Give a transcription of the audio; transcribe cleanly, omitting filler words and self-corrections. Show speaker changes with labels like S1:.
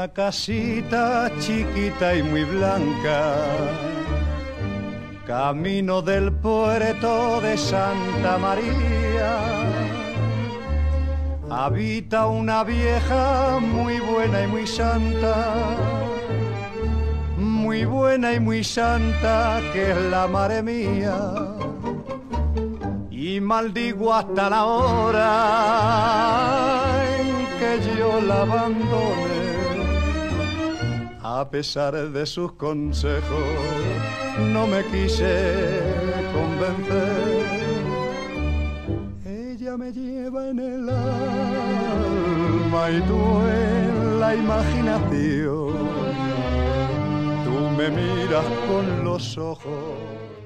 S1: una casita chiquita y muy blanca, camino del puerto de Santa María. Habita una vieja muy buena y muy santa, muy buena y muy santa, que es la madre mía. Y maldigo hasta la hora en que yo la abandone. A pesar de sus consejos, no me quise convencer. Ella me lleva en el alma y tú en la imaginación. Tú me miras con los ojos